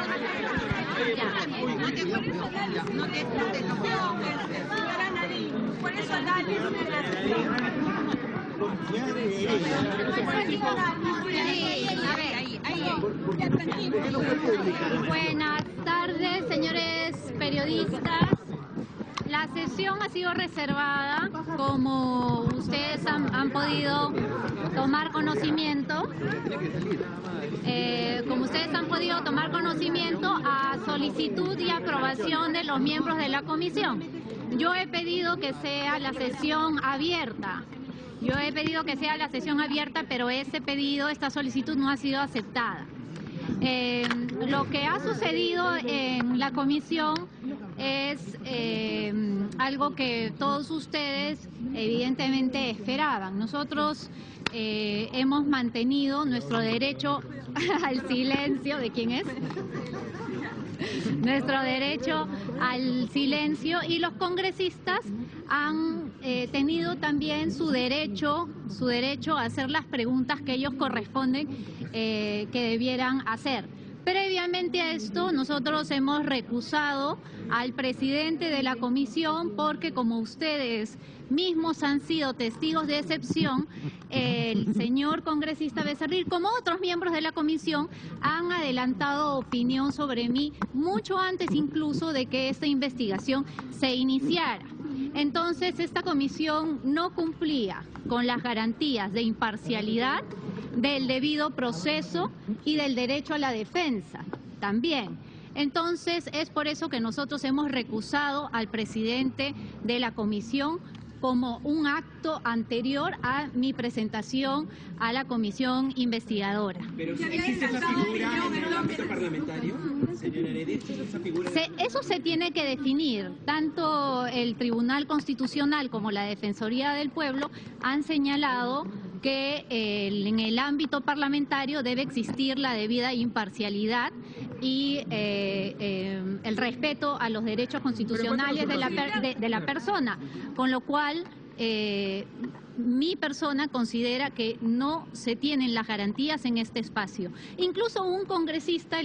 Por eso dale. Buenas tardes, señores periodistas. La sesión ha sido reservada, como ustedes han podido tomar conocimiento, a solicitud y aprobación de los miembros de la comisión. Yo he pedido que sea la sesión abierta. Pero esta solicitud no ha sido aceptada. Lo que ha sucedido en la comisión es algo que todos ustedes evidentemente esperaban. Nosotros hemos mantenido nuestro derecho al silencio. ¿De quién es? Nuestro derecho al silencio, y los congresistas han tenido también su derecho a hacer las preguntas que ellos corresponden que debieran hacer. Previamente a esto, nosotros hemos recusado al presidente de la comisión porque, como ustedes mismos han sido testigos de excepción, el señor congresista Becerril, como otros miembros de la comisión, han adelantado opinión sobre mí mucho antes incluso de que esta investigación se iniciara. Entonces, esta comisión no cumplía con las garantías de imparcialidad, del debido proceso y del derecho a la defensa también. Entonces, es por eso que nosotros hemos recusado al presidente de la comisión como un acto anterior a mi presentación a la comisión investigadora. ¿Pero existe esa figura en el ámbito parlamentario, señora Heredia? ¿Existe esa figura? Eso se tiene que definir. Tanto el Tribunal Constitucional como la Defensoría del Pueblo han señalado que en el ámbito parlamentario debe existir la debida imparcialidad y el respeto a los derechos constitucionales de la persona, con lo cual mi persona considera que no se tienen las garantías en este espacio. Incluso un congresista,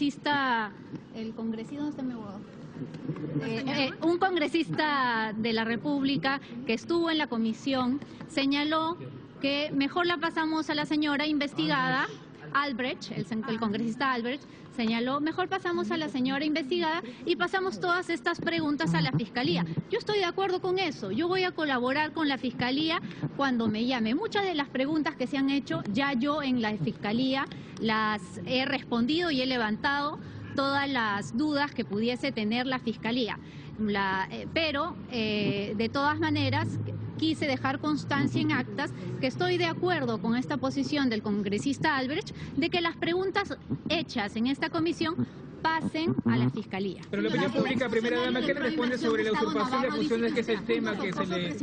un congresista de la República que estuvo en la comisión señaló que mejor la pasamos a la señora investigada, Albrecht, el congresista Albrecht, señaló, mejor pasamos a la señora investigada y pasamos todas estas preguntas a la Fiscalía. Yo estoy de acuerdo con eso. Yo voy a colaborar con la Fiscalía cuando me llame. Muchas de las preguntas que se han hecho, ya yo en la Fiscalía las he respondido y he levantado todas las dudas que pudiese tener la Fiscalía. Pero, de todas maneras, quise dejar constancia en actas que estoy de acuerdo con esta posición del congresista Albrecht de que las preguntas hechas en esta comisión pasen a la Fiscalía. Pero la opinión pública, primera dama, ¿qué le responde sobre la usurpación de funciones, que es el tema que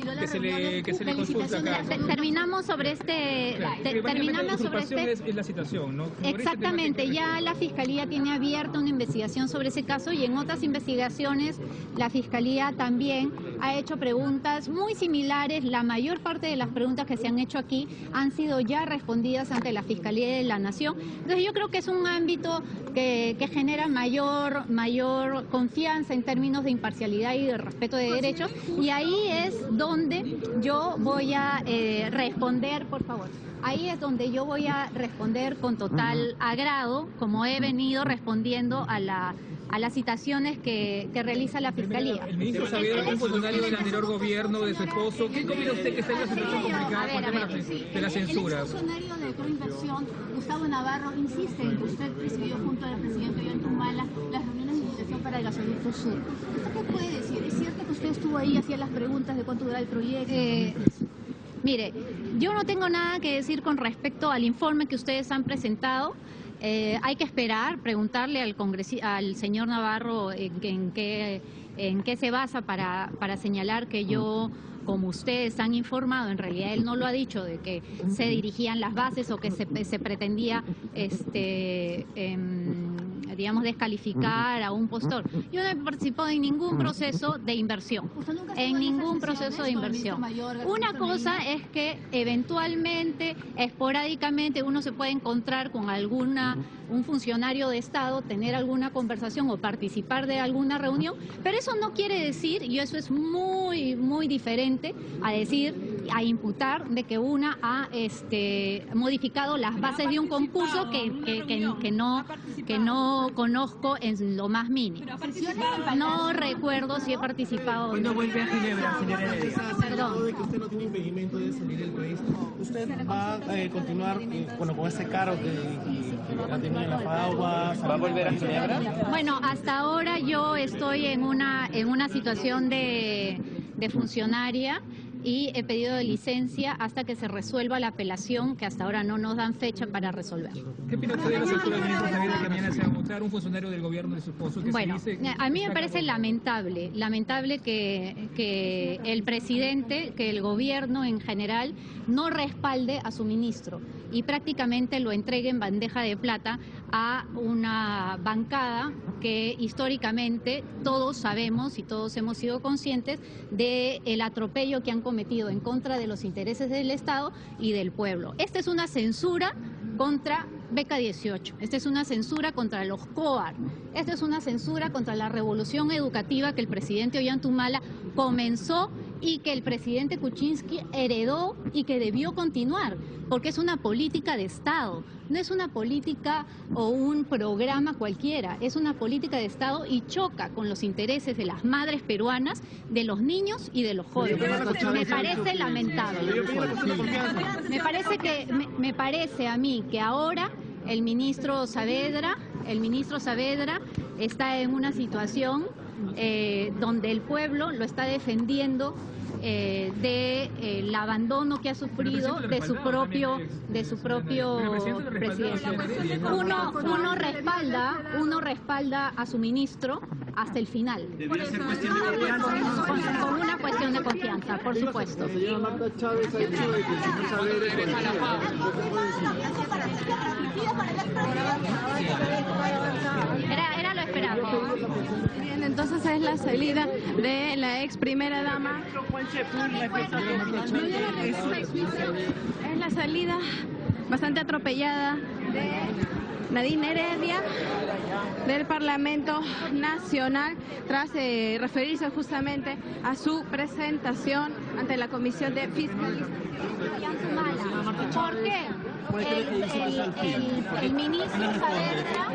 se le consulta acá? Terminamos sobre este... Es la situación, ¿no? Exactamente, ya la Fiscalía tiene abierta una investigación sobre ese caso, y en otras investigaciones la Fiscalía también ha hecho preguntas muy similares. La mayor parte de las preguntas que se han hecho aquí han sido ya respondidas ante la Fiscalía de la Nación. Entonces yo creo que es un ámbito que genera mayor confianza en términos de imparcialidad y de respeto de derechos, y ahí es donde yo voy a responder, por favor. Ahí es donde yo voy a responder con total agrado, como he venido respondiendo a las citaciones que realiza la Fiscalía. El ministro Saavedra es un funcionario del anterior gobierno de su esposo. ¿Qué opina usted que está en una situación complicada con el tema de la censura? El funcionario de Proinversión, Gustavo Navarro, insiste en que usted presidió junto al presidente Ollanta Humala las reuniones de investigación para el gasoducto sur. ¿Usted qué puede decir? ¿Es cierto que usted estuvo ahí, hacía las preguntas de cuánto dura el proyecto? Mire, yo no tengo nada que decir con respecto al informe que ustedes han presentado. Hay que esperar, preguntarle al señor Navarro en qué se basa para señalar que yo, como ustedes han informado, en realidad él no lo ha dicho, de que se dirigían las bases o que se pretendía digamos, descalificar a un postor. Yo no he participado en ningún proceso de inversión, en ningún proceso de inversión. Una cosa es que eventualmente, esporádicamente, uno se puede encontrar con un funcionario de Estado, tener alguna conversación o participar de alguna reunión, pero eso no quiere decir, y eso es muy, muy diferente a decir, a imputar de que una ha modificado las bases de un concurso que no conozco en lo más mínimo. No recuerdo si he participado. ¿Cuándo vuelve a Ginebra, señora Heredia? Perdón. De que usted no tiene impedimento de salir del país, ¿usted va a continuar con ese cargo que ha tenido en la FAUA? ¿Va a volver a Ginebra? Bueno, hasta ahora yo estoy en una situación de funcionaria y he pedido licencia hasta que se resuelva la apelación, que hasta ahora no nos dan fecha para resolver. ¿Qué opina usted de la censura del ministro Saavedra que mañana se va a mostrar un funcionario del gobierno de su esposo? Que Bueno, se dice a mí me parece lamentable que el presidente, que el gobierno en general no respalde a su ministro y prácticamente lo entregue en bandeja de plata a una bancada que históricamente todos sabemos y todos hemos sido conscientes del atropello que han cometido en contra de los intereses del Estado y del pueblo. Esta es una censura contra Beca 18, esta es una censura contra los COAR, esta es una censura contra la revolución educativa que el presidente Ollanta comenzó y que el presidente Kuczynski heredó y que debió continuar, porque es una política de Estado, no es una política o un programa cualquiera, es una política de Estado y choca con los intereses de las madres peruanas, de los niños y de los jóvenes. Me parece lamentable. Me parece a mí que ahora el ministro Saavedra está en una situación donde el pueblo lo está defendiendo del abandono que ha sufrido de su propio presidente. Uno respalda a su ministro hasta el final. Con una cuestión de confianza, por supuesto. Era lo esperado. Bien, entonces es la salida de la ex primera dama. Es la salida bastante atropellada de Nadine Heredia del Parlamento Nacional tras referirse justamente a su presentación ante la Comisión de Fiscalización. ¿Por qué? El ministro Saavedra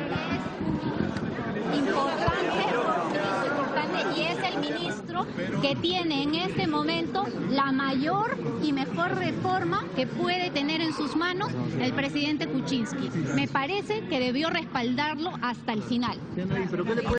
es importante y es el ministro que tiene en este momento la mayor y mejor reforma que puede tener en sus manos el presidente Kuczynski. Me parece que debió respaldarlo hasta el final.